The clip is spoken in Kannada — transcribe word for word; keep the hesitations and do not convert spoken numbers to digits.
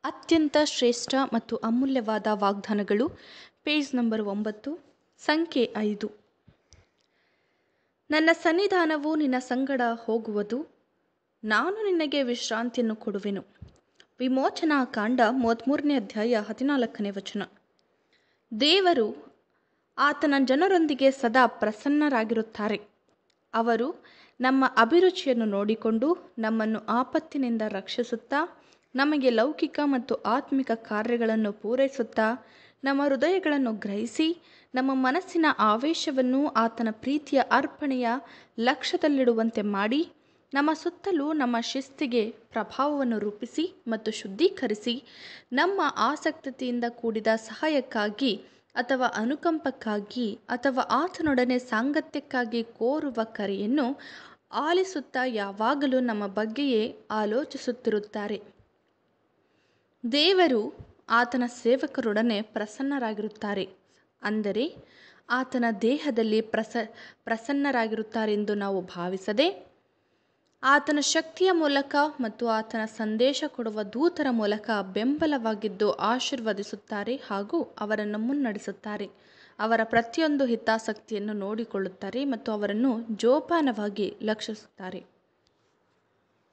ಅತ್ಯಂತ ಶ್ರೇಷ್ಠ ಮತ್ತು ಅಮೂಲ್ಯವಾದ ವಾಗ್ದಾನಗಳು, ಪೇಜ್ ನಂಬರ್ ಒಂಬತ್ತು, ಸಂಖ್ಯೆ ಐದು. ನನ್ನ ಸನ್ನಿಧಾನವು ನಿನ್ನ ಸಂಗಡ ಹೋಗುವುದು, ನಾನು ನಿನಗೆ ವಿಶ್ರಾಂತಿಯನ್ನು ಕೊಡುವೆನು. ವಿಮೋಚನಾ ಕಾಂಡ ಮೂವತ್ತ್ಮೂರನೇ ಅಧ್ಯಾಯ ಹದಿನಾಲ್ಕನೇ ವಚನ. ದೇವರು ಆತನ ಜನರೊಂದಿಗೆ ಸದಾ ಪ್ರಸನ್ನರಾಗಿರುತ್ತಾರೆ. ಅವರು ನಮ್ಮ ಅಭಿರುಚಿಯನ್ನು ನೋಡಿಕೊಂಡು ನಮ್ಮನ್ನು ಆಪತ್ತಿನಿಂದ ರಕ್ಷಿಸುತ್ತಾ, ನಮಗೆ ಲೌಕಿಕ ಮತ್ತು ಆತ್ಮಿಕ ಕಾರ್ಯಗಳನ್ನು ಪೂರೈಸುತ್ತಾ, ನಮ್ಮ ಹೃದಯಗಳನ್ನು ಗ್ರಹಿಸಿ ನಮ್ಮ ಮನಸ್ಸಿನ ಆವೇಶವನ್ನು ಆತನ ಪ್ರೀತಿಯ ಅರ್ಪಣೆಯ ಲಕ್ಷ್ಯದಲ್ಲಿಡುವಂತೆ ಮಾಡಿ, ನಮ್ಮ ಸುತ್ತಲೂ ನಮ್ಮ ಶಿಸ್ತಿಗೆ ಪ್ರಭಾವವನ್ನು ರೂಪಿಸಿ ಮತ್ತು ಶುದ್ಧೀಕರಿಸಿ, ನಮ್ಮ ಆಸಕ್ತಿಯಿಂದ ಕೂಡಿದ ಸಹಾಯಕ್ಕಾಗಿ ಅಥವಾ ಅನುಕಂಪಕ್ಕಾಗಿ ಅಥವಾ ಆತನೊಡನೆ ಸಾಂಗತ್ಯಕ್ಕಾಗಿ ಕೋರುವ ಕರೆಯನ್ನು ಆಲಿಸುತ್ತಾ ಯಾವಾಗಲೂ ನಮ್ಮ ಬಗ್ಗೆಯೇ ಆಲೋಚಿಸುತ್ತಿರುತ್ತಾರೆ. ದೇವರು ಆತನ ಸೇವಕರೊಡನೆ ಪ್ರಸನ್ನರಾಗಿರುತ್ತಾರೆ, ಅಂದರೆ ಆತನ ದೇಹದಲ್ಲಿ ಪ್ರಸ ಪ್ರಸನ್ನರಾಗಿರುತ್ತಾರೆಂದು ನಾವು ಭಾವಿಸದೆ, ಆತನ ಶಕ್ತಿಯ ಮೂಲಕ ಮತ್ತು ಆತನ ಸಂದೇಶ ಕೊಡುವ ದೂತರ ಮೂಲಕ ಬೆಂಬಲವಾಗಿದ್ದು ಆಶೀರ್ವದಿಸುತ್ತಾರೆ ಹಾಗೂ ಅವರನ್ನು ಮುನ್ನಡೆಸುತ್ತಾರೆ. ಅವರ ಪ್ರತಿಯೊಂದು ಹಿತಾಸಕ್ತಿಯನ್ನು ನೋಡಿಕೊಳ್ಳುತ್ತಾರೆ ಮತ್ತು ಅವರನ್ನು ಜೋಪಾನವಾಗಿ ಲಕ್ಷಿಸುತ್ತಾರೆ.